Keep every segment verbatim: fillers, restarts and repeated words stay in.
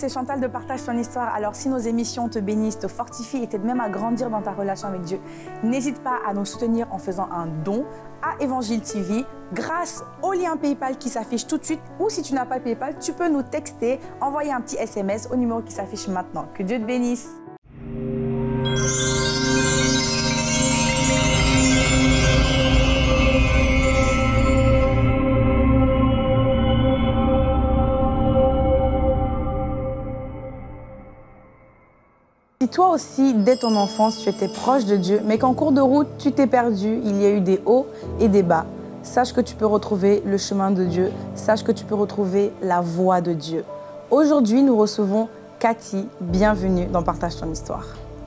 c'est Chantal de Partage ton histoire. Alors si nos émissions te bénissent, te fortifient et t'aident même à grandir dans ta relation avec Dieu, n'hésite pas à nous soutenir en faisant un don à Évangile T V grâce au lien PayPal qui s'affiche tout de suite, ou si tu n'as pas PayPal, tu peux nous texter, envoyer un petit S M S au numéro qui s'affiche maintenant. Que Dieu te bénisse. Si toi aussi, dès ton enfance, tu étais proche de Dieu, mais qu'en cours de route, tu t'es perdu, il y a eu des hauts et des bas, sache que tu peux retrouver le chemin de Dieu, sache que tu peux retrouver la voie de Dieu. Aujourd'hui, nous recevons Cathy. Bienvenue dans Partage ton histoire.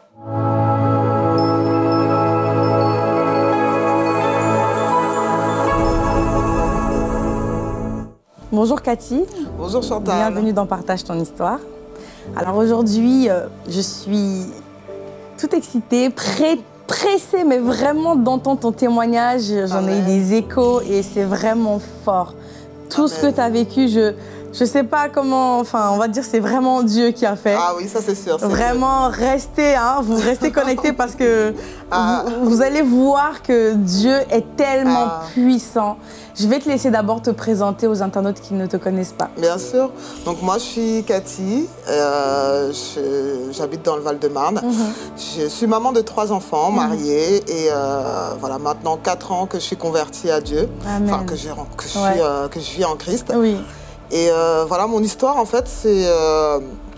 Bonjour Cathy. Bonjour Chantal. Bienvenue dans Partage ton histoire. Alors aujourd'hui, euh, je suis toute excitée, prête, pressée, mais vraiment d'entendre ton témoignage. J'en ai eu des échos et c'est vraiment fort. Tout Amen. Ce que tu as vécu, je ne sais pas comment, enfin on va dire c'est vraiment Dieu qui a fait. Ah oui, ça c'est sûr. Vraiment, Dieu. restez, hein, vous restez connectés parce que ah. vous, vous allez voir que Dieu est tellement ah. puissant. Je vais te laisser d'abord te présenter aux internautes qui ne te connaissent pas. Bien sûr. Donc moi, je suis Cathy. Euh, J'habite dans le Val-de-Marne. Mm-hmm. Je suis maman de trois enfants, mariée. Mm-hmm. Et euh, voilà, maintenant quatre ans que je suis convertie à Dieu. Amen. Enfin, que, que, je ouais. euh, que je vis en Christ. Oui. Et euh, voilà, mon histoire, en fait, c'est... Euh,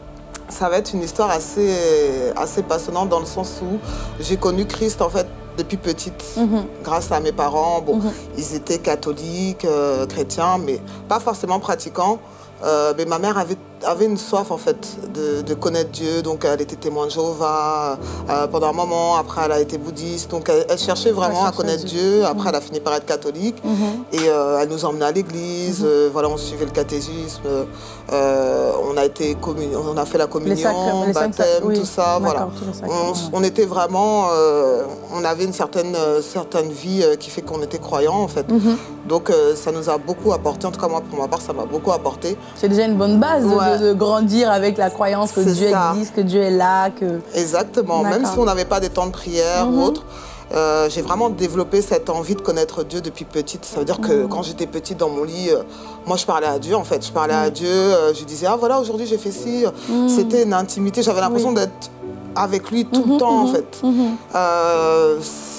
ça va être une histoire assez, assez passionnante dans le sens où j'ai connu Christ, en fait, depuis petite, mm-hmm. grâce à mes parents. Bon, mm-hmm. ils étaient catholiques, euh, chrétiens, mais pas forcément pratiquants. Euh, mais ma mère avait, avait une soif en fait de, de connaître Dieu, donc elle était témoin de Jéhovah euh, pendant un moment. Après, elle a été bouddhiste, donc elle, elle cherchait vraiment elle à connaître Dieu. Dieu. Après, mm-hmm. elle a fini par être catholique mm-hmm. et euh, elle nous emmenait à l'église. Mm-hmm. euh, voilà, on suivait le catéchisme. Euh, on a été on a fait la communion, le baptême, oui. tout ça. Voilà, on, on était vraiment, euh, on avait une certaine certaine vie euh, qui fait qu'on était croyants en fait. Mm-hmm. Donc euh, ça nous a beaucoup apporté. En tout cas moi, pour ma part, ça m'a beaucoup apporté. C'est déjà une bonne base ouais. de, de grandir avec la croyance que Dieu ça. existe, que Dieu est là. Que... Exactement, même si on n'avait pas des temps de prière mm-hmm. ou autre, euh, j'ai vraiment développé cette envie de connaître Dieu depuis petite. Ça veut dire que mm-hmm. quand j'étais petite dans mon lit, euh, moi je parlais à Dieu en fait. Je parlais mm-hmm. à Dieu, euh, je disais, ah voilà, aujourd'hui j'ai fait ci. Mm-hmm. C'était une intimité, j'avais l'impression oui. d'être avec lui tout mmh, le temps mmh, en fait. Mmh. Euh,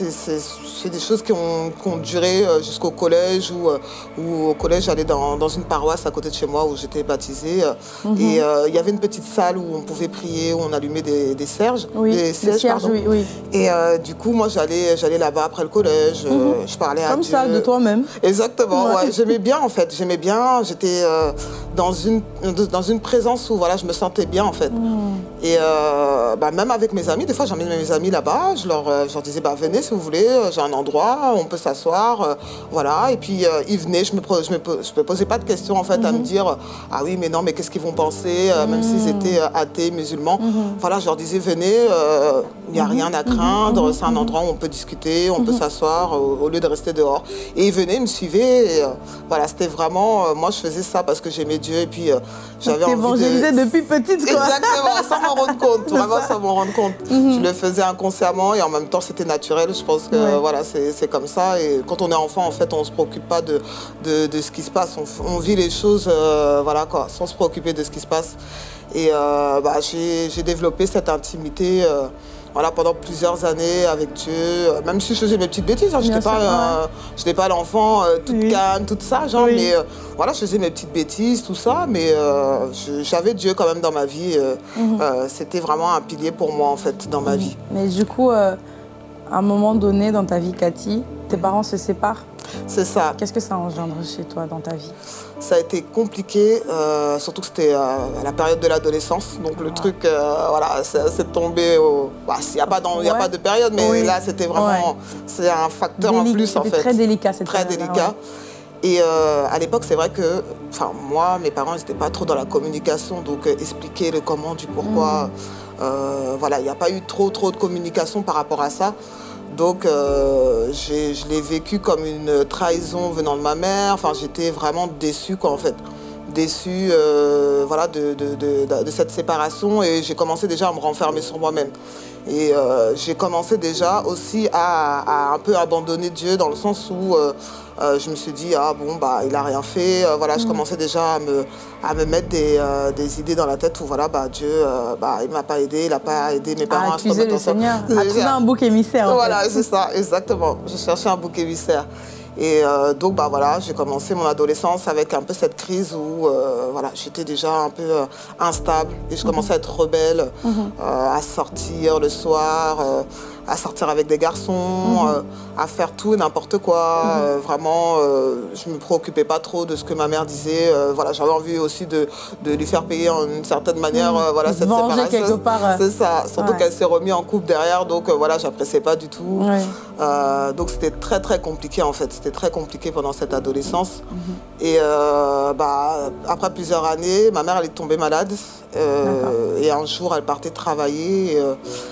c'est des choses qui ont, qui ont duré jusqu'au collège où, où au collège j'allais dans, dans une paroisse à côté de chez moi où j'étais baptisée mmh. et il euh, y avait une petite salle où on pouvait prier, où on allumait des, des serges, oui, des sièges, cierges, pardon. Oui, oui. Et euh, du coup moi j'allais j'allais là-bas après le collège, mmh. euh, je parlais Comme à Dieu. Comme ça de toi-même. Exactement, ouais. ouais, j'aimais bien en fait, j'aimais bien, j'étais euh, dans une dans une présence où voilà je me sentais bien en fait. Mmh. Et euh, bah, même avec mes amis, des fois j'emmène mes amis là-bas, je leur, euh, je leur disais bah, venez si vous voulez, j'ai un endroit, on peut s'asseoir, euh, voilà. Et puis euh, ils venaient, je me, je, me, je me posais pas de questions en fait mm-hmm. à me dire ah oui mais non mais qu'est-ce qu'ils vont penser, euh, mm-hmm. même s'ils étaient euh, athées, musulmans. Mm-hmm. Voilà, je leur disais venez, il euh, n'y a mm-hmm. rien à craindre, mm-hmm. c'est un endroit où on peut discuter, on mm-hmm. peut s'asseoir au, au lieu de rester dehors. Et ils venaient, ils me suivaient, et, euh, voilà, c'était vraiment, euh, moi je faisais ça parce que j'aimais Dieu et puis euh, j'avais envie de... depuis petite quoi. Exactement, sans m'en rendre compte, vraiment sans m'en rendre compte. Mm-hmm. Je le faisais inconsciemment et en même temps c'était naturel. Je pense que ouais. voilà, c'est comme ça. Et quand on est enfant, en fait, on ne se préoccupe pas de, de, de ce qui se passe. On, on vit les choses euh, voilà, quoi, sans se préoccuper de ce qui se passe. Et euh, bah, j'ai développé cette intimité euh, voilà, pendant plusieurs années avec Dieu. Même si je faisais mes petites bêtises, hein, je n'étais pas, euh, pas l'enfant euh, toute oui. calme, toute ça. Genre, oui. Mais euh, voilà, je faisais mes petites bêtises, tout ça. Mais euh, j'avais Dieu quand même dans ma vie. Euh, mm-hmm. euh, C'était vraiment un pilier pour moi, en fait, dans ma mm-hmm. vie. Mais du coup, euh, à un moment donné dans ta vie, Cathy, tes parents se séparent. C'est ça. Qu'est-ce que ça engendre chez toi dans ta vie? Ça a été compliqué, euh, surtout que c'était euh, à la période de l'adolescence. Donc ah. le truc, euh, voilà, c'est tombé au... Bah, il n'y a, ouais. a pas de période, mais oui. là, c'était vraiment... Ouais. C'est un facteur Délic en plus, en fait. C'était très délicat, cette Très délicat. Ouais. Et euh, à l'époque, c'est vrai que, enfin, moi, mes parents, ils n'étaient pas trop dans la communication. Donc, euh, expliquer le comment, du pourquoi. Mmh. Euh, voilà, il n'y a pas eu trop, trop de communication par rapport à ça. Donc, euh, je l'ai vécu comme une trahison venant de ma mère. Enfin, j'étais vraiment déçue, quoi, en fait. déçue euh, voilà, de, de, de, de, de cette séparation et j'ai commencé déjà à me renfermer sur moi-même. Et euh, j'ai commencé déjà aussi à, à un peu abandonner Dieu dans le sens où euh, euh, je me suis dit, ah bon, bah, il n'a rien fait. Euh, voilà, mmh. Je commençais déjà à me, à me mettre des, euh, des idées dans la tête où voilà, bah, Dieu, euh, bah, il ne m'a pas aidé, il n'a pas aidé mes parents à accuser le Seigneur, à trouver un bouc émissaire. Voilà, c'est ça, exactement. Je cherchais un bouc émissaire. Et euh, donc, bah, voilà, j'ai commencé mon adolescence avec un peu cette crise où euh, voilà, j'étais déjà un peu euh, instable et je commençais à être rebelle, mmh. euh, à sortir le soir, euh, à sortir avec des garçons, mmh. euh, à faire tout et n'importe quoi. Mmh. Euh, vraiment, euh, je ne me préoccupais pas trop de ce que ma mère disait. Euh, voilà, j'avais envie aussi de, de lui faire payer en une certaine manière mmh. euh, voilà, cette séparation. Quelque part. Euh... C'est ça, surtout ouais. qu'elle s'est remise en couple derrière, donc euh, voilà, j'appréciais pas du tout. Ouais. Euh, donc c'était très très compliqué en fait. C'était très compliqué pendant cette adolescence. Mmh. Et euh, bah, après plusieurs années, ma mère elle est tombée malade. Euh, et un jour, elle partait travailler. Et,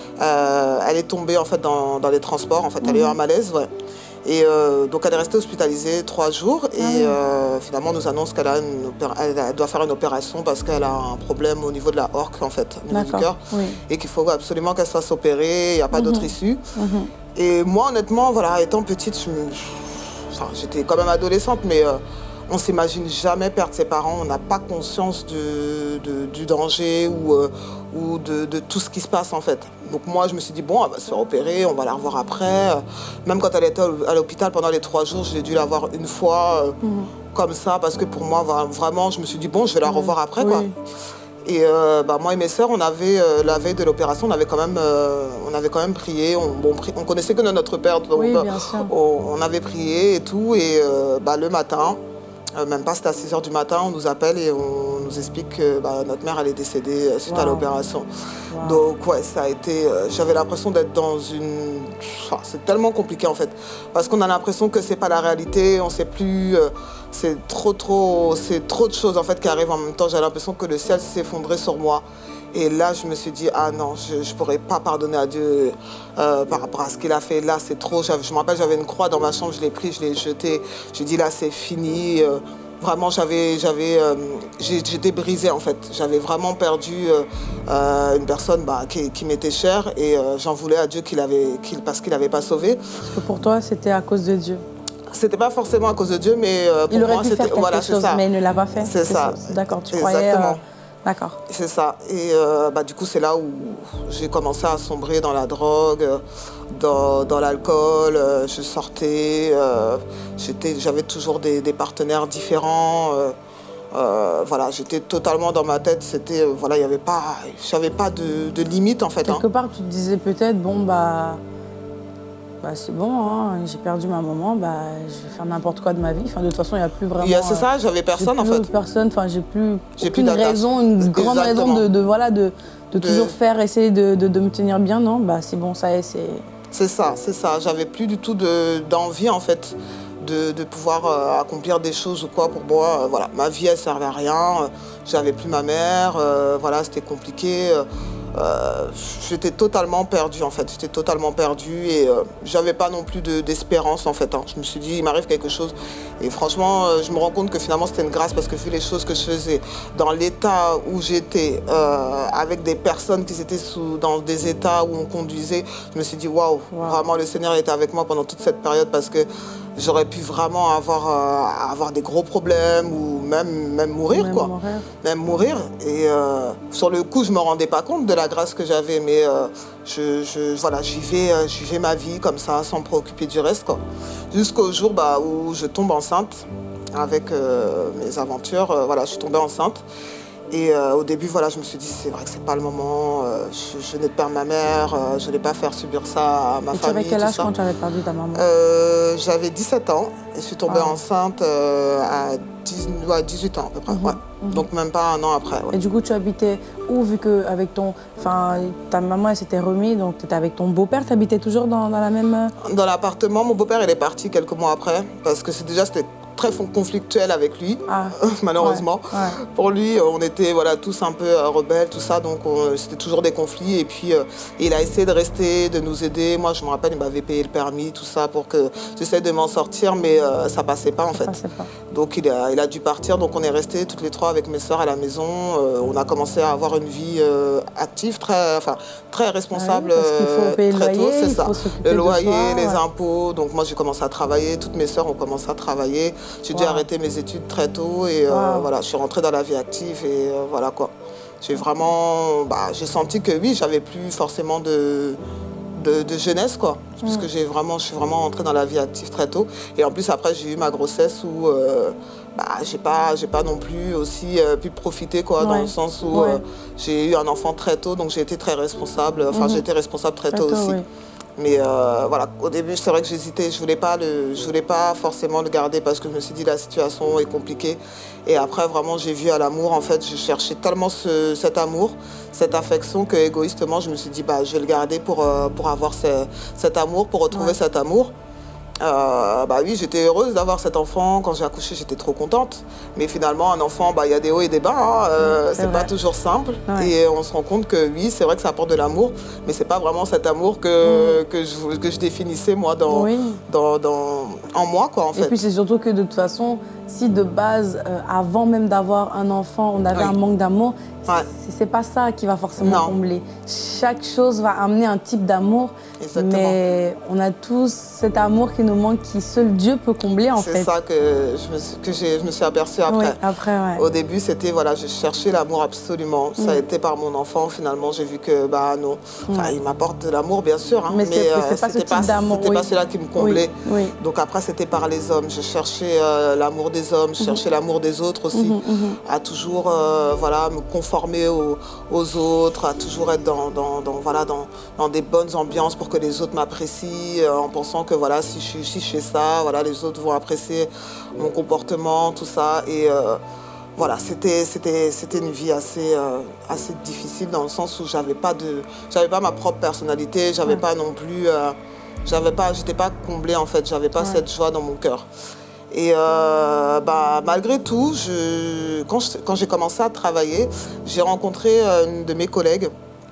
euh, elle est tombée en fait dans, dans les transports. En fait, mmh. elle a eu un malaise. Ouais. Et euh, donc, elle est restée hospitalisée trois jours. Et mmh. euh, finalement, on nous annonce qu'elle a une elle, elle doit faire une opération parce qu'elle a un problème au niveau de la horque, en fait, au niveau du cœur. Oui. Et qu'il faut absolument qu'elle se fasse opérer. Il n'y a pas mmh. d'autre issue. Mmh. Et moi, honnêtement, voilà, étant petite, je me... enfin, j'étais quand même adolescente, mais euh, on ne s'imagine jamais perdre ses parents. On n'a pas conscience de, de, du danger ou, euh, ou de, de tout ce qui se passe, en fait. Donc moi, je me suis dit, bon, elle va se faire opérer, on va la revoir après. Même quand elle était à l'hôpital pendant les trois jours, j'ai dû la voir une fois, euh, mmh. comme ça, parce que pour moi, vraiment, je me suis dit, bon, je vais la revoir après, oui. quoi. Et euh, bah, moi et mes sœurs, on avait, euh, la veille de l'opération, on avait quand même, euh, on avait quand même prié. On, bon, pri on connaissait que notre père, donc oui, bien sûr. On, on avait prié et tout. Et euh, bah, le matin, euh, même pas, c'était à six heures du matin, on nous appelle et on nous explique que bah, notre mère elle est décédée euh, suite wow. à l'opération. Wow. Donc ouais, ça a été, euh, j'avais l'impression d'être dans une... Enfin, c'est tellement compliqué en fait, parce qu'on a l'impression que c'est pas la réalité, on sait plus... Euh, c'est trop, trop, c'est trop de choses en fait qui arrivent en même temps. J'ai l'impression que le ciel s'effondrait sur moi. Et là, je me suis dit, ah non, je ne pourrais pas pardonner à Dieu euh, par rapport à ce qu'il a fait. Là, c'est trop. Je me rappelle, j'avais une croix dans ma chambre, je l'ai prise, je l'ai jetée. J'ai dit, là, c'est fini. Euh, vraiment, j'avais, j'avais, euh, j'étais brisée en fait. J'avais vraiment perdu euh, euh, une personne bah, qui, qui m'était chère et euh, j'en voulais à Dieu qu'il avait, qu'il, parce qu'il n'avait pas sauvé. Parce que pour toi, c'était à cause de Dieu. C'était pas forcément à cause de Dieu, mais euh, pour il aurait moi, c'était voilà, c'est ça. Mais il ne l'a pas fait. C'est ça. D'accord, tu Exactement. croyais. Euh... D'accord. C'est ça. Et euh, bah, du coup, c'est là où j'ai commencé à sombrer dans la drogue, dans, dans l'alcool. Euh, je sortais, euh, j'avais toujours des, des partenaires différents. Euh, euh, voilà, j'étais totalement dans ma tête. C'était, euh, voilà, il y avait pas, j'avais pas de, de limite en fait. Quelque hein. part, tu te disais peut-être, bon bah. Bah, c'est bon, hein, j'ai perdu ma maman, bah, je vais faire n'importe quoi de ma vie. Enfin, de toute façon, il n'y a plus vraiment... C'est ça, j'avais personne en fait. Personne, enfin, j'ai plus aucune raison, une grande raison de, de, voilà, de, de, de toujours faire, essayer de, de, de me tenir bien, non, bah, c'est bon, ça y est, c'est... C'est ça, c'est ça. J'avais plus du tout d'envie, en fait, de, de pouvoir euh, accomplir des choses ou quoi. Pour moi, euh, voilà, ma vie, elle servait à rien. Euh, j'avais plus ma mère, euh, voilà, c'était compliqué. Euh, Euh, j'étais totalement perdue en fait, j'étais totalement perdue et euh, j'avais pas non plus d'espérance en fait. Hein. Je me suis dit il m'arrive quelque chose et franchement euh, je me rends compte que finalement c'était une grâce parce que vu les choses que je faisais, dans l'état où j'étais, euh, avec des personnes qui étaient sous, dans des états où on conduisait, je me suis dit waouh, wow. Vraiment le Seigneur était avec moi pendant toute cette période parce que j'aurais pu vraiment avoir, euh, avoir des gros problèmes ou même, même mourir même quoi. Mourir. Même mourir. Et euh, sur le coup, je ne me rendais pas compte de la grâce que j'avais, mais euh, je, je, voilà, j'y vais, euh, j'y vais ma vie comme ça, sans me préoccuper du reste quoi. Jusqu'au jour bah, où je tombe enceinte avec euh, mes aventures. Euh, voilà, je suis tombée enceinte. Et euh, au début, voilà, je me suis dit, c'est vrai que c'est pas le moment, euh, je, je venais de perdre ma mère, euh, je ne vais pas faire subir ça à ma et famille. Tu avais quel âge quand tu avais perdu ta maman? euh, J'avais dix-sept ans et je suis tombée ah. enceinte euh, à dix-huit ans à peu près. Mm-hmm. Ouais. Mm-hmm. Donc même pas un an après. Ouais. Et du coup, tu habitais où, vu que avec ton, enfin, ta maman elle s'était remise, donc tu étais avec ton beau-père, tu habitais toujours dans, dans la même... Dans l'appartement, mon beau-père il est parti quelques mois après, parce que déjà c'était très conflictuel avec lui, ah. malheureusement. Ouais, ouais. Pour lui, on était voilà, tous un peu euh, rebelles, tout ça, donc c'était toujours des conflits. Et puis, euh, il a essayé de rester, de nous aider. Moi, je me rappelle, il m'avait payé le permis, tout ça, pour que j'essaie de m'en sortir, mais euh, ça passait pas, en ça fait. Passait pas. Donc, il a, il a dû partir. Donc, on est restés toutes les trois avec mes sœurs à la maison. Euh, on a commencé à avoir une vie euh, active, très, enfin, très responsable. Ah oui, parce qu'il faut payer très le loyer, tôt, c'est ça. Le loyer, soi, les ouais. impôts. Donc, moi, j'ai commencé à travailler. Toutes mes sœurs ont commencé à travailler. J'ai wow. dû arrêter mes études très tôt et wow. euh, voilà, je suis rentrée dans la vie active et euh, voilà quoi. J'ai vraiment, bah, j'ai senti que oui, j'avais plus forcément de, de, de jeunesse quoi, mm. parce que j'ai vraiment, je suis vraiment rentrée dans la vie active très tôt. Et en plus après j'ai eu ma grossesse où euh, bah, j'ai pas, j'ai pas non plus aussi euh, pu profiter quoi, ouais. dans le sens où ouais. euh, j'ai eu un enfant très tôt, donc j'ai été très responsable. Enfin, mm-hmm. j'ai été responsable très, très tôt, tôt aussi. Oui. Mais euh, voilà, au début, c'est vrai que j'hésitais, je voulais pas le, je voulais pas forcément le garder parce que je me suis dit la situation est compliquée. Et après, vraiment, j'ai vu à l'amour, en fait, je cherchais tellement ce, cet amour, cette affection que égoïstement, je me suis dit, bah, je vais le garder pour, euh, pour avoir ce, cet amour, pour retrouver ouais. cet amour. Euh, bah oui, j'étais heureuse d'avoir cet enfant. Quand j'ai accouché, j'étais trop contente. Mais finalement, un enfant, bah, y a des hauts et des bas. Hein. Euh, c'est pas toujours simple. Ouais. Et on se rend compte que oui, c'est vrai que ça apporte de l'amour, mais c'est pas vraiment cet amour que, mmh. que, je, que je définissais moi dans, oui. dans, dans, en moi, quoi, en fait. Et puis c'est surtout que de toute façon, si de base, euh, avant même d'avoir un enfant, on avait oui. un manque d'amour, ouais. c'est pas ça qui va forcément non. combler. Chaque chose va amener un type d'amour, mais on a tous cet amour qui nous manque, qui seul Dieu peut combler en fait. C'est ça que je me, que je me suis aperçue après. Oui, après ouais. Au début, c'était, voilà, je cherchais l'amour absolument. Mm. Ça a été par mon enfant, finalement, j'ai vu que, bah non, mm. il m'apporte de l'amour, bien sûr. Hein, mais mais euh, c'est pas ce type d'amour. C'était oui. pas celui-là qui me comblait. Oui. Oui. Donc après, c'était par les hommes. Je cherchais euh, l'amour des hommes, je cherchais mm-hmm. l'amour des autres aussi. Mm-hmm. À toujours, euh, voilà, me conformer aux, aux autres, à toujours être dans, dans, dans, voilà, dans, dans des bonnes ambiances pour que les autres m'apprécient, euh, en pensant que voilà, si je, si je fais ça, voilà, les autres vont apprécier mon comportement, tout ça. Et euh, voilà, c'était, c'était, c'était une vie assez, euh, assez difficile dans le sens où j'avais pas de, j'avais pas ma propre personnalité, j'avais ouais. pas non plus, euh, j'avais pas, j'étais pas comblée en fait, j'avais pas ouais. cette joie dans mon cœur. Et euh, bah, malgré tout, je, quand, je, quand j'ai commencé à travailler, j'ai rencontré une de mes collègues,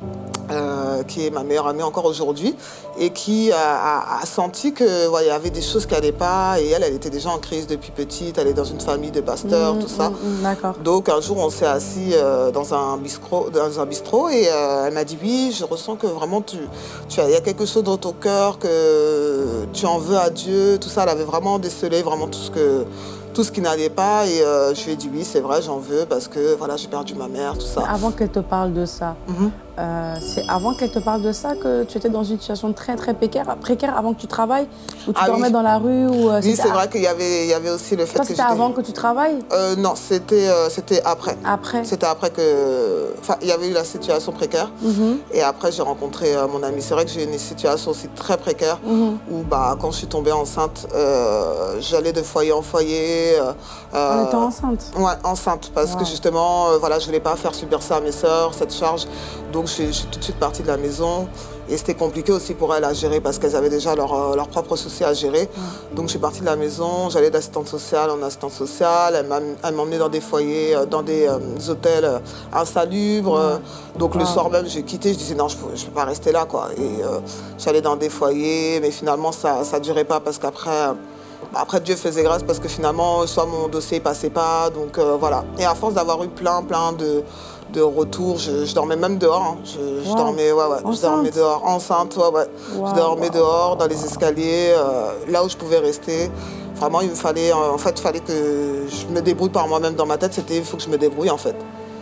euh, qui est ma meilleure amie encore aujourd'hui, et qui a, a, a senti qu'il ouais, y avait des choses qui n'allaient pas. Et elle, elle était déjà en crise depuis petite, elle est dans une famille de pasteurs, mmh, tout ça. Mmh, d'accord. Donc un jour, on s'est assis euh, dans, un bistrot, dans un bistrot et euh, elle m'a dit, oui, je ressens que vraiment, tu, tu as, y a quelque chose dans ton cœur, que tu en veux à Dieu, tout ça. Elle avait vraiment décelé vraiment tout ce que... tout ce qui n'allait pas et euh, je lui ai dit oui, c'est vrai, j'en veux parce que voilà, j'ai perdu ma mère, tout ça. Avant qu'elle te parle de ça, mm-hmm. euh, c'est avant qu'elle te parle de ça que tu étais dans une situation très très précaire, précaire avant que tu travailles, où tu ah, dormais oui. dans la rue ou euh, oui, c'est vrai qu'il y avait, il y avait aussi le fait Toi, que c'était avant que tu travailles euh, Non, c'était euh, c'était après. Après C'était après que... Enfin, il y avait eu la situation précaire mm-hmm. et après j'ai rencontré euh, mon ami. C'est vrai que j'ai eu une situation aussi très précaire mm-hmm. où bah, quand je suis tombée enceinte, euh, j'allais de foyer en foyer. Euh, en étant enceinte? Ouais, enceinte, parce wow. que justement, euh, voilà, je voulais pas faire subir ça à mes sœurs, cette charge. Donc je, je suis tout de suite partie de la maison. Et c'était compliqué aussi pour elles à gérer parce qu'elles avaient déjà leurs leur propres soucis à gérer. Mmh. Donc je suis partie de la maison, j'allais d'assistante sociale en assistante sociale. Elle m'emmenait dans des foyers, dans des euh, hôtels insalubres. Mmh. Donc wow. le soir même, j'ai quitté, je disais non, je ne peux, peux pas rester là, quoi. Et euh, j'allais dans des foyers, mais finalement ça ne durait pas parce qu'après... Après, Dieu faisait grâce parce que finalement, soit mon dossier ne passait pas, donc euh, voilà. Et à force d'avoir eu plein, plein de, de retours, je, je dormais même dehors. Hein. Je, wow. je dormais, ouais, ouais, je dormais dehors, enceinte, ouais, ouais. Wow, je dormais wow. dehors, dans les escaliers, euh, là où je pouvais rester. Vraiment, il me fallait, en fait, il fallait que je me débrouille par moi-même dans ma tête. C'était, il faut que je me débrouille, en fait.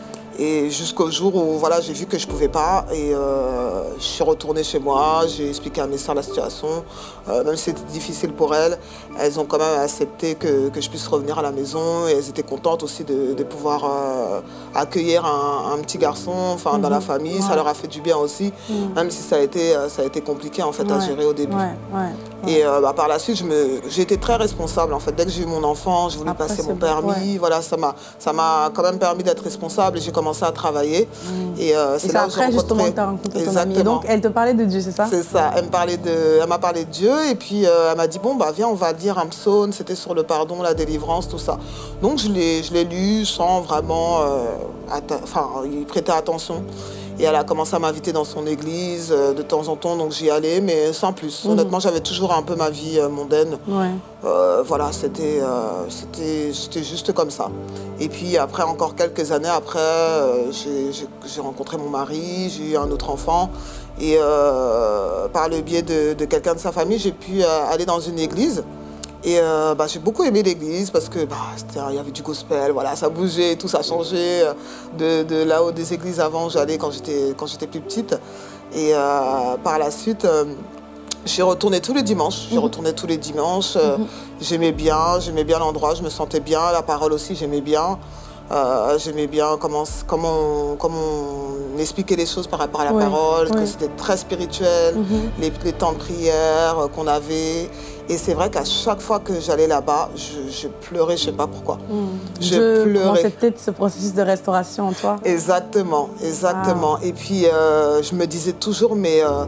Et jusqu'au jour où voilà, j'ai vu que je ne pouvais pas et euh, je suis retournée chez moi, j'ai expliqué à mes sœurs la situation. Euh, même si c'était difficile pour elles, elles ont quand même accepté que, que je puisse revenir à la maison et elles étaient contentes aussi de, de pouvoir euh, accueillir un, un petit garçon enfin, mmh. dans la famille. Ouais. Ça leur a fait du bien aussi, mmh. même si ça a été, ça a été compliqué en fait, ouais. à gérer au début. Ouais. Ouais. Ouais. Et euh, bah, par la suite, j'ai été très responsable. En fait. Dès que j'ai eu mon enfant, je voulais Après, passer mon permis. Ouais. Voilà, ça m'a quand même permis d'être responsable et j'ai commencé commencé à travailler. Mmh. Et euh, c'est là où j'ai rencontré... justement que tu as rencontré ton amie. Et donc, elle te parlait de Dieu, c'est ça? C'est ça. Elle me parlait de... Elle m'a parlé de Dieu et puis euh, elle m'a dit, bon, bah viens, on va lire un psaume. C'était sur le pardon, la délivrance, tout ça. Donc, je l'ai lu sans vraiment euh, enfin, y prêter attention. Et elle a commencé à m'inviter dans son église euh, de temps en temps, donc j'y allais, mais sans plus. Mmh. Honnêtement, j'avais toujours un peu ma vie euh, mondaine. Ouais. Euh, voilà, c'était euh, c'était juste comme ça. Et puis après, encore quelques années après, euh, j'ai rencontré mon mari, j'ai eu un autre enfant. Et euh, par le biais de, de quelqu'un de sa famille, j'ai pu euh, aller dans une église. Et euh, bah, j'ai beaucoup aimé l'église parce que bah, il y avait du gospel, voilà, ça bougeait, tout ça changeait. De, de là-haut des églises avant, j'allais quand j'étais quand j'étais plus petite. Et euh, par la suite, euh, j'ai retourné tous les dimanches. J'ai mmh. retourné tous les dimanches. Euh, mmh. J'aimais bien, j'aimais bien l'endroit, je me sentais bien. La parole aussi, j'aimais bien. Euh, j'aimais bien comment, comment, on, comment on expliquait les choses par rapport à la ouais, parole, ouais. que c'était très spirituel, mm-hmm. les, les temps de prière qu'on avait. Et c'est vrai qu'à chaque fois que j'allais là-bas, je, je pleurais, je ne sais pas pourquoi. Mm. Je, je pleurais. C'est peut-être ce processus de restauration en toi. Exactement, exactement. Ah. Et puis, euh, je me disais toujours, mais... Euh,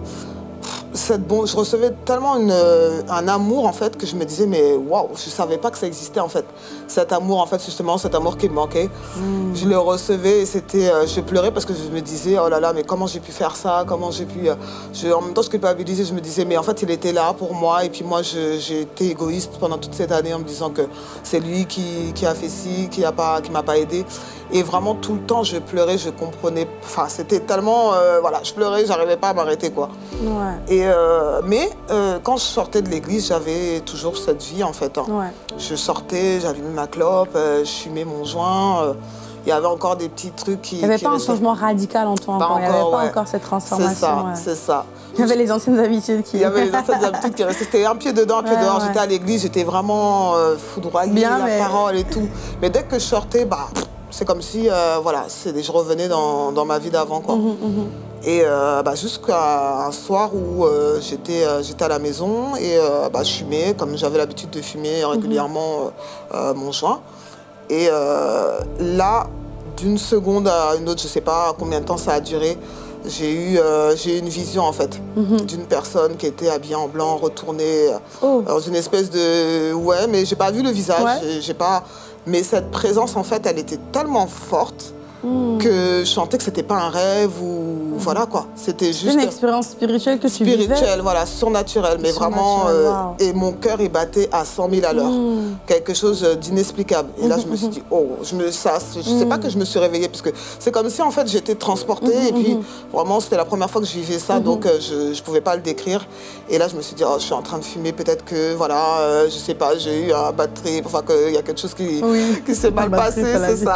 Cette bon, je recevais tellement une, un amour en fait que je me disais mais waouh, je savais pas que ça existait en fait. Cet amour en fait justement, cet amour qui me manquait. Mmh. Je le recevais et c'était, euh, je pleurais parce que je me disais oh là là mais comment j'ai pu faire ça, comment j'ai pu. Euh, je, en même temps je culpabilisais, je me disais mais en fait il était là pour moi et puis moi j'ai été égoïste pendant toute cette année en me disant que c'est lui qui, qui a fait ci, qui a pas, qui m'a pas aidé. Et vraiment tout le temps je pleurais, je comprenais. Enfin c'était tellement euh, voilà, je pleurais, j'arrivais pas à m'arrêter quoi. Ouais. Et Euh, mais euh, quand je sortais de l'église, j'avais toujours cette vie en fait. Hein. Ouais. Je sortais, j'allumais ma clope, euh, je fumais mon joint. Euh, il y avait encore des petits trucs qui... Il n'y avait qui pas restaient... un changement radical en toi encore, il n'y avait pas ouais. encore cette transformation. C'est ça, ouais. c'est ça. Il y avait les anciennes habitudes qui... Il y avait les anciennes habitudes qui restaient. C'était un pied dedans, un pied ouais, dehors. Ouais. J'étais à l'église, j'étais vraiment euh, foudroyée, Bien, la mais... parole et tout. Mais dès que je sortais, bah, c'est comme si euh, voilà, je revenais dans, dans ma vie d'avant. Quoi. Mm-hmm, mm-hmm. Et euh, bah, jusqu'à un soir où euh, j'étais euh, à la maison et euh, bah, je fumais, comme j'avais l'habitude de fumer régulièrement mm-hmm. euh, mon joint. Et euh, là, d'une seconde à une autre, je ne sais pas combien de temps ça a duré, j'ai eu, euh, j'ai eu une vision en fait mm-hmm. d'une personne qui était habillée en blanc, retournée oh. dans une espèce de... Ouais, mais j'ai pas vu le visage, ouais. j'ai pas... mais cette présence en fait, elle était tellement forte Mmh. que je sentais que c'était pas un rêve ou mmh. voilà quoi, c'était juste une expérience spirituelle que tu spirituelle, vivais spirituelle, voilà, surnaturelle, mais vraiment euh, wow. et mon cœur il battait à cent mille à l'heure, mmh. quelque chose d'inexplicable. Et mmh. là je me suis dit oh, je me ça, je sais mmh. pas que je me suis réveillée parce que c'est comme si en fait j'étais transportée mmh. et puis vraiment c'était la première fois que je vivais ça, mmh. donc euh, je je pouvais pas le décrire. Et là je me suis dit oh, je suis en train de fumer, peut-être que voilà, euh, je sais pas, j'ai eu un batterie, enfin qu'il y a quelque chose qui oui. qui s'est mal passé, c'est ça.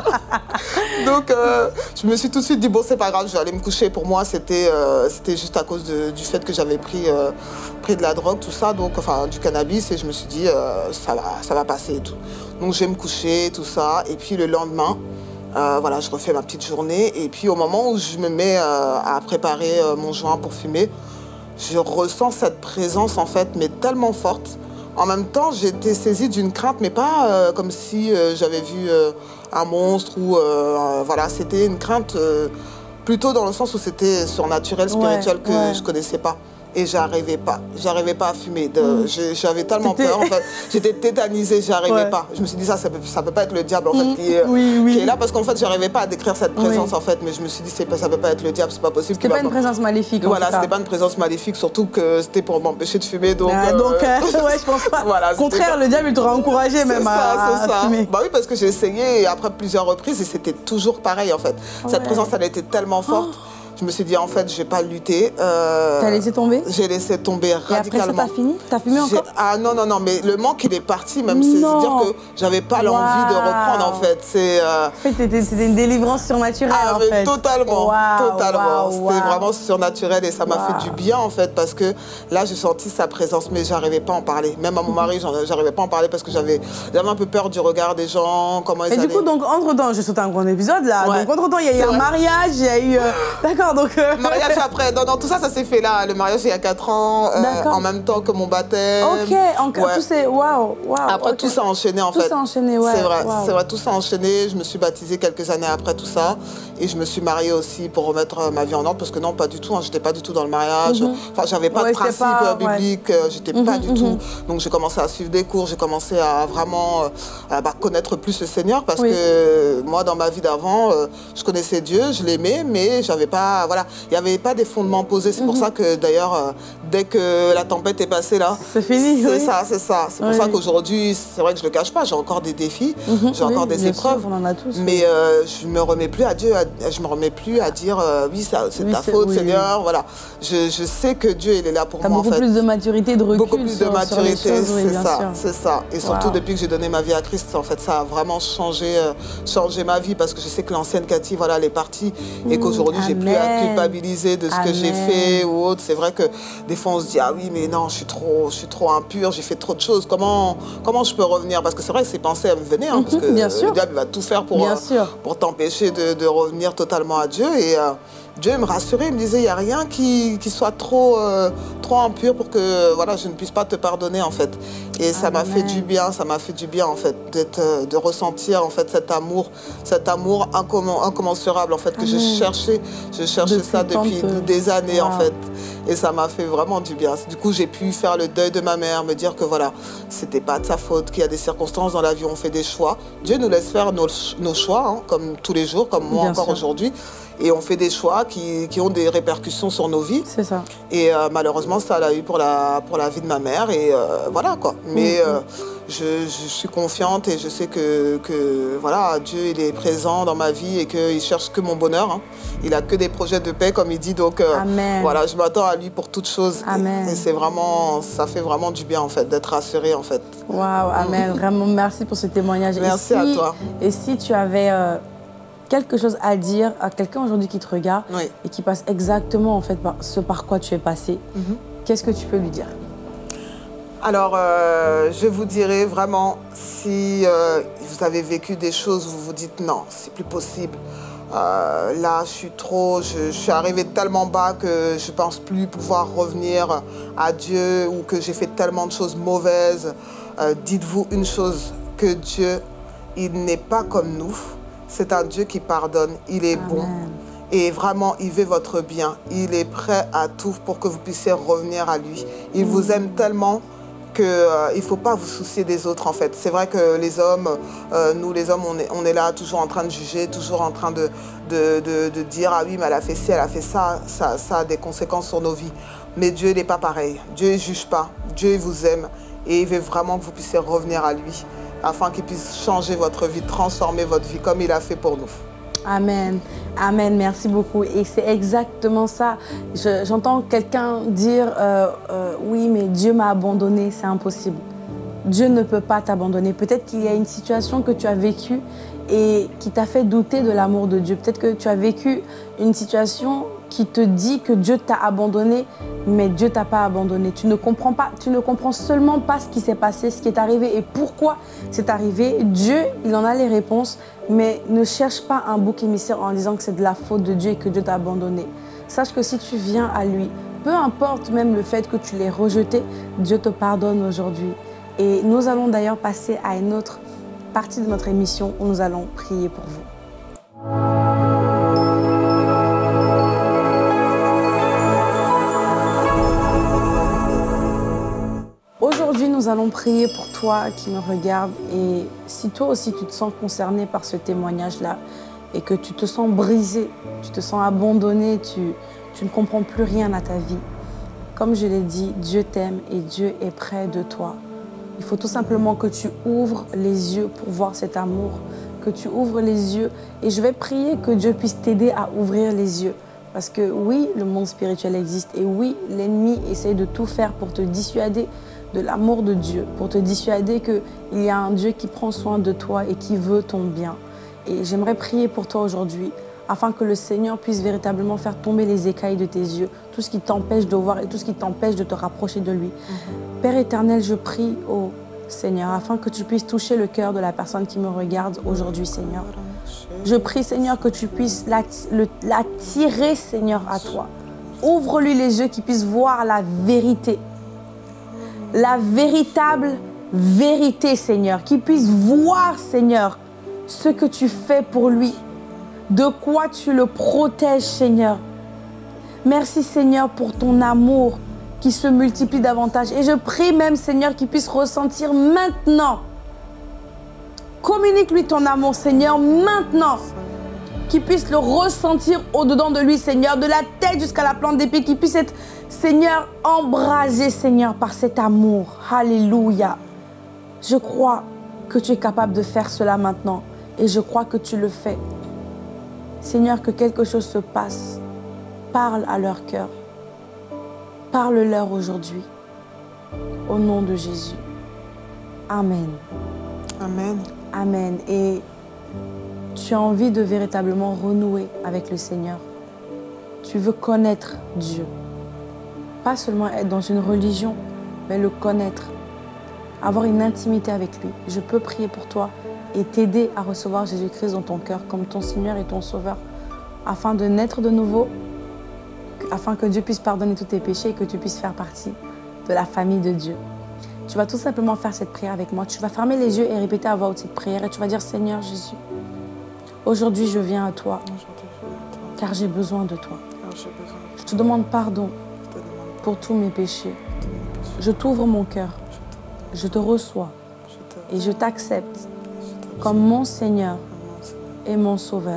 Donc, euh, je me suis tout de suite dit, bon, c'est pas grave, je vais aller me coucher. Pour moi, c'était euh, c'était juste à cause de, du fait que j'avais pris, euh, pris de la drogue, tout ça, donc, enfin, du cannabis. Et je me suis dit, euh, ça, va, ça va passer et tout. Donc, je vais me coucher, tout ça. Et puis, le lendemain, euh, voilà, je refais ma petite journée. Et puis, au moment où je me mets euh, à préparer euh, mon joint pour fumer, je ressens cette présence, en fait, mais tellement forte. En même temps, j'étais saisie d'une crainte, mais pas euh, comme si euh, j'avais vu euh, un monstre ou... Euh, voilà, c'était une crainte euh, plutôt dans le sens où c'était surnaturel, spirituel, ouais, que ouais. je connaissais pas. Et j'arrivais pas, j'arrivais pas à fumer. Mmh. J'avais tellement peur, en fait. J'étais tétanisée, j'arrivais ouais. pas. Je me suis dit, ça, ça peut, ça peut pas être le diable, en fait, mmh. qui, est, oui, oui. qui est là. Parce qu'en fait, j'arrivais pas à décrire cette présence, oui. en fait. Mais je me suis dit, pas, ça peut pas être le diable, c'est pas possible. C'était pas une présence maléfique, Voilà, c'était pas une présence maléfique, surtout que c'était pour m'empêcher de fumer. Donc, ah, donc euh, ouais, je pense pas. Voilà, au contraire, pas... le diable, il t'aurait encouragé même ça, à, à ça. fumer. Bah oui, parce que j'ai essayé, et après plusieurs reprises, et c'était toujours pareil, en fait. Ouais. Cette présence, elle était tellement forte. Oh. Je me suis dit, en fait, je vais pas lutter. Euh, T'as laissé tomber? J'ai laissé tomber radicalement. Et après ça, t'as fini? T'as fumé encore? Ah non, non, non, mais le manque, il est parti même. C'est-à-dire que j'avais pas l'envie wow. de reprendre, en fait. Euh... En fait, c'était une délivrance surnaturelle, ah, en mais fait. Totalement, wow, totalement. Wow, c'était wow. vraiment surnaturel et ça m'a wow. fait du bien, en fait, parce que là, j'ai senti sa présence, mais j'arrivais pas à en parler. Même à mon mari, j'arrivais pas à en parler parce que j'avais un peu peur du regard des gens, comment ils Et allaient... du coup, donc, entre-temps, je saute un grand épisode, là. Ouais. Donc, entre-temps, il y a eu un mariage, il y a eu... Euh... D'accord. d'accord, donc... Euh... Mariage après. Non, non, tout ça, ça s'est fait là. Le mariage, il y a quatre ans, euh, en même temps que mon baptême. Ok, encore ouais. tout c'est... Waouh, waouh. Après, okay. tout s'est enchaîné, en tout fait. Tout s'est enchaîné, ouais. C'est vrai, wow. c'est vrai, tout s'est enchaîné. Je me suis baptisée quelques années après tout ça. Et je me suis mariée aussi pour remettre ma vie en ordre. Parce que non, pas du tout. Hein, j'étais pas du tout dans le mariage. Mm-hmm. Enfin, j'avais pas ouais, de principe pas, biblique. Ouais. J'étais mm-hmm, pas du mm-hmm. tout. Donc, j'ai commencé à suivre des cours. J'ai commencé à vraiment à, bah, connaître plus le Seigneur. Parce oui. que moi, dans ma vie d'avant, euh, je connaissais Dieu, je l'aimais, mais j'avais pas... Voilà, il n'y avait pas des fondements posés. C'est mm-hmm. pour ça que, d'ailleurs, euh, dès que la tempête est passée, là... C'est fini, C'est oui. ça, c'est ça. C'est pour oui. ça qu'aujourd'hui, c'est vrai que je le cache pas, j'ai encore des défis, mm-hmm. j'ai encore oui, des épreuves. Sûr, on en a tous. Mais euh, je me remets plus à Dieu, à, je me remets plus à dire euh, oui, c'est oui, ta faute, oui, Seigneur. Oui. Voilà. Je, je sais que Dieu, il est là pour moi. Beaucoup en fait. plus de maturité, de recul. Beaucoup plus sur, de maturité, c'est ça, c'est ça. Et surtout wow. depuis que j'ai donné ma vie à Christ, en fait, ça a vraiment changé, euh, changé ma vie parce que je sais que l'ancienne Cathy, voilà, elle est partie mmh, et qu'aujourd'hui, j'ai plus à culpabiliser de ce Amen. Que j'ai fait ou autre. C'est vrai que des fois, on se dit ah oui, mais non, je suis trop, je suis trop impure, j'ai fait trop de choses. Comment, comment je peux revenir? Parce que c'est vrai que ces pensées elles me venaient, hein, mmh, parce que bien le sûr. diable va tout faire pour, euh, pour t'empêcher de, de revenir totalement à Dieu. Et euh, Dieu me rassurait, il me disait il n'y a rien qui, qui soit trop, euh, trop impur pour que voilà, je ne puisse pas te pardonner en fait. Et ça m'a fait du bien, ça m'a fait du bien en fait, d'être, de ressentir en fait cet amour, cet amour incommen, incommensurable en fait que Amen. je cherchais, je cherchais depuis ça depuis tante... des années wow. en fait. Et ça m'a fait vraiment du bien. Du coup, j'ai pu faire le deuil de ma mère, me dire que voilà, c'était pas de sa faute, qu'il y a des circonstances dans la vie où on fait des choix. Dieu nous laisse faire nos, nos choix, hein, comme tous les jours, comme moi bien encore aujourd'hui. Et on fait des choix qui, qui ont des répercussions sur nos vies. C'est ça. Et euh, malheureusement, ça l'a eu pour la, pour la vie de ma mère. Et euh, voilà quoi. Mais mmh. euh, je, je suis confiante et je sais que, que voilà, Dieu il est présent dans ma vie et qu'il cherche que mon bonheur. Hein. Il a que des projets de paix, comme il dit. Donc euh, voilà, je m'attends à lui pour toutes choses. Amen. Et, et c'est vraiment, ça fait vraiment du bien en fait, d'être rassurée en fait. Waouh, Amen. Mmh. Vraiment, merci pour ce témoignage. Merci et si, à toi. Et si tu avais euh, quelque chose à dire à quelqu'un aujourd'hui qui te regarde oui. et qui passe exactement en fait par ce par quoi tu es passé, mmh. qu'est-ce que tu peux lui dire? Alors, euh, je vous dirais vraiment, si euh, vous avez vécu des choses, vous vous dites non, c'est plus possible. Euh, là, je suis trop, je, je suis arrivée tellement bas que je ne pense plus pouvoir revenir à Dieu ou que j'ai fait tellement de choses mauvaises. Euh, dites-vous une chose, que Dieu, il n'est pas comme nous. C'est un Dieu qui pardonne, il est Amen. Bon. Et vraiment, il veut votre bien. Il est prêt à tout pour que vous puissiez revenir à lui. Il mmh. vous aime tellement qu'il euh, ne faut pas vous soucier des autres, en fait. C'est vrai que les hommes, euh, nous les hommes, on est, on est là toujours en train de juger, toujours en train de, de, de, de dire « Ah oui, mais elle a fait ci, elle a fait ça. ça. Ça a des conséquences sur nos vies. » Mais Dieu n'est pas pareil. Dieu ne juge pas. Dieu vous aime et il veut vraiment que vous puissiez revenir à lui afin qu'il puisse changer votre vie, transformer votre vie comme il a fait pour nous. Amen. Amen. Merci beaucoup. Et c'est exactement ça. Je, j'entends quelqu'un dire euh, euh, oui, mais Dieu m'a abandonné. C'est impossible. Dieu ne peut pas t'abandonner. Peut-être qu'il y a une situation que tu as vécue et qui t'a fait douter de l'amour de Dieu. Peut-être que tu as vécu une situation qui te dit que Dieu t'a abandonné, mais Dieu t'a pas abandonné. Tu ne comprends pas, tu ne comprends seulement pas ce qui s'est passé, ce qui est arrivé et pourquoi c'est arrivé. Dieu, il en a les réponses, mais ne cherche pas un bouc émissaire en disant que c'est de la faute de Dieu et que Dieu t'a abandonné. Sache que si tu viens à lui, peu importe même le fait que tu l'aies rejeté, Dieu te pardonne aujourd'hui. Et nous allons d'ailleurs passer à une autre partie de notre émission où nous allons prier pour vous. Aujourd'hui, nous allons prier pour toi qui me regardes. Et si toi aussi tu te sens concerné par ce témoignage-là et que tu te sens brisé, tu te sens abandonné, tu, tu ne comprends plus rien à ta vie, comme je l'ai dit, Dieu t'aime et Dieu est près de toi. Il faut tout simplement que tu ouvres les yeux pour voir cet amour, que tu ouvres les yeux. Et je vais prier que Dieu puisse t'aider à ouvrir les yeux. Parce que oui, le monde spirituel existe et oui, l'ennemi essaye de tout faire pour te dissuader de l'amour de Dieu, pour te dissuader qu'il y a un Dieu qui prend soin de toi et qui veut ton bien. Et j'aimerais prier pour toi aujourd'hui, afin que le Seigneur puisse véritablement faire tomber les écailles de tes yeux, tout ce qui t'empêche de voir et tout ce qui t'empêche de te rapprocher de lui. Mm-hmm. Père éternel, je prie au Seigneur, afin que tu puisses toucher le cœur de la personne qui me regarde aujourd'hui, Seigneur. Je prie, Seigneur, que tu puisses l'attirer, Seigneur, à toi. Ouvre-lui les yeux, qu'il puisse voir la vérité. La véritable vérité, Seigneur. Qu'il puisse voir, Seigneur, ce que tu fais pour lui. De quoi tu le protèges, Seigneur. Merci, Seigneur, pour ton amour qui se multiplie davantage. Et je prie même, Seigneur, qu'il puisse ressentir maintenant. Communique-lui ton amour, Seigneur, maintenant. Qu'il puisse le ressentir au-dedans de lui, Seigneur, de la tête jusqu'à la plante des pieds. Qu'il puisse être, Seigneur, embrasé, Seigneur, par cet amour. Alléluia. Je crois que tu es capable de faire cela maintenant. Et je crois que tu le fais. Seigneur, que quelque chose se passe. Parle à leur cœur. Parle-leur aujourd'hui. Au nom de Jésus. Amen. Amen. Amen. Et tu as envie de véritablement renouer avec le Seigneur. Tu veux connaître Dieu. Pas seulement être dans une religion, mais le connaître. Avoir une intimité avec lui. Je peux prier pour toi et t'aider à recevoir Jésus-Christ dans ton cœur comme ton Seigneur et ton Sauveur, afin de naître de nouveau, afin que Dieu puisse pardonner tous tes péchés et que tu puisses faire partie de la famille de Dieu. Tu vas tout simplement faire cette prière avec moi. Tu vas fermer les yeux et répéter à voix haute cette prière et tu vas dire: Seigneur Jésus, aujourd'hui je viens à toi, car j'ai besoin de toi. Je te demande pardon pour tous mes péchés. Je t'ouvre mon cœur, je te reçois et je t'accepte comme mon Seigneur et mon Sauveur.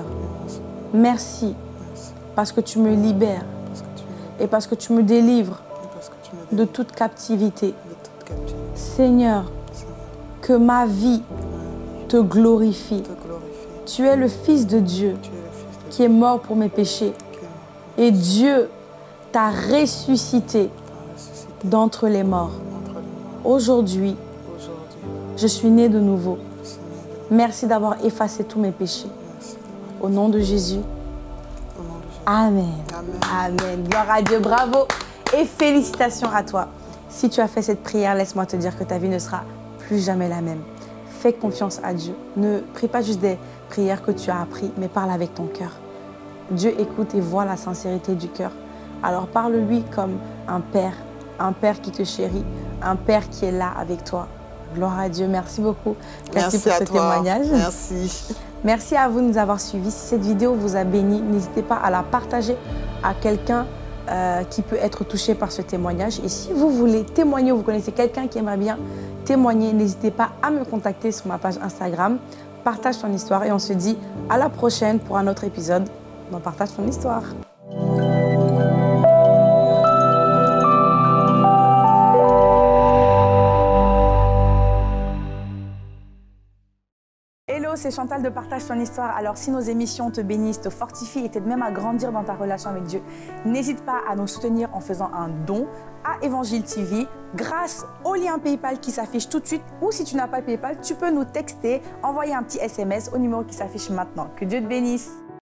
Merci parce que tu me libères et parce que tu me délivres de toute captivité. Seigneur, que ma vie te glorifie. Tu es le Fils de Dieu qui est mort pour mes péchés. Et Dieu t'a ressuscité d'entre les morts. Aujourd'hui, je suis né de nouveau. Merci d'avoir effacé tous mes péchés. Au nom de Jésus. Amen. Amen. Amen. Gloire à Dieu. Bravo et félicitations à toi. Si tu as fait cette prière, laisse-moi te dire que ta vie ne sera plus jamais la même. Fais confiance à Dieu. Ne prie pas juste des prières que tu as apprises, mais parle avec ton cœur. Dieu écoute et voit la sincérité du cœur. Alors parle-lui comme un père, un père qui te chérit, un père qui est là avec toi. Gloire à Dieu. Merci beaucoup. Merci, Merci pour ce toi. témoignage. Merci. Merci à vous de nous avoir suivis. Si cette vidéo vous a béni, n'hésitez pas à la partager à quelqu'un euh, qui peut être touché par ce témoignage. Et si vous voulez témoigner ou vous connaissez quelqu'un qui aimerait bien témoigner, n'hésitez pas à me contacter sur ma page Instagram. Partage ton histoire et on se dit à la prochaine pour un autre épisode dans Partage ton histoire. C'est Chantal de Partage ton histoire. Alors si nos émissions te bénissent, te fortifient et t'aident même à grandir dans ta relation avec Dieu, n'hésite pas à nous soutenir en faisant un don à Évangile T V grâce au lien PayPal qui s'affiche tout de suite, ou si tu n'as pas PayPal, tu peux nous texter, envoyer un petit S M S au numéro qui s'affiche maintenant. Que Dieu te bénisse.